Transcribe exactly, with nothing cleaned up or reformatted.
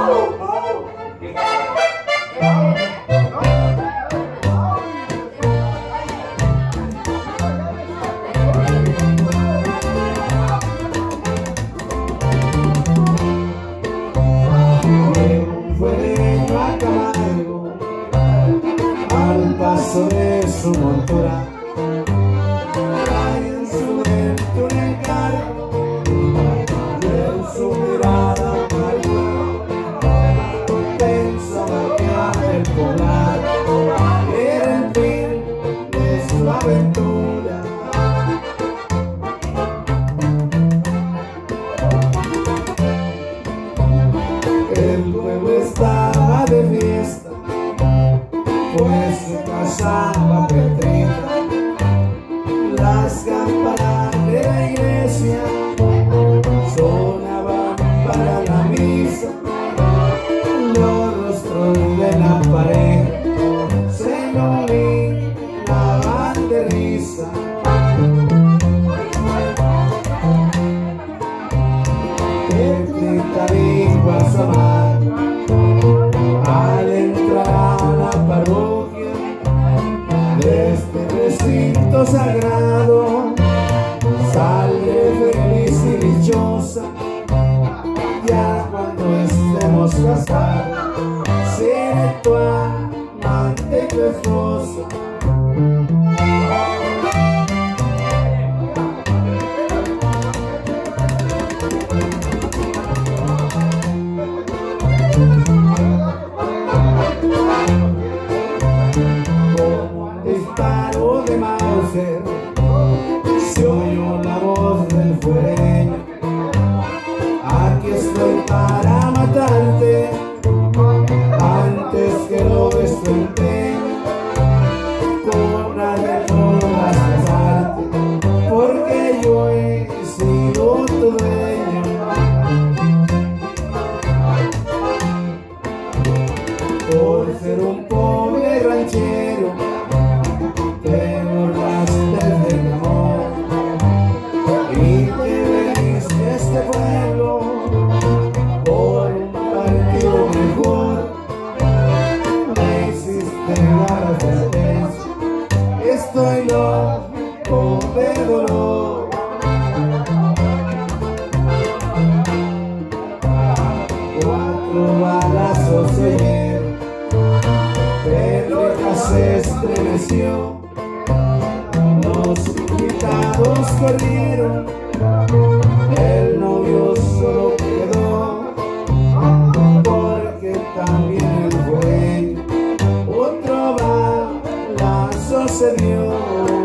Al paso de su montura trae en su mente un encargo, en su mirada amarga pensaba que aquel poblado era el fin de su aventura. El pueblo estaba de fiesta, pues su casaba Petrita. Las campanas de la iglesia sonaban para la misa. Los rostros de la pareja se iluminaban de risa. Petrita dijo a su amado al entrar a la parroquia de este recinto sagrado: sale feliz y dichosa, ya cuando estemos casados, seré tu amante y tu esposa. Disparo de Mauser, se oyó la voz del fuereño: aquí estoy para matarte, antes que logres tu empeño. Con nadie podrás casarte, porque yo he sido tu dueño. Por ser un pobre ranchero te burlaste de mi amor y te veniste a este pueblo por un partido mejor. Me hiciste la resistencia, estoy loco de dolor. Cuatro balazos se oyeron, Petrita se estremeció. Los invitados corrieron, el novio solo quedó, porque también el dueño otro balazo se dio.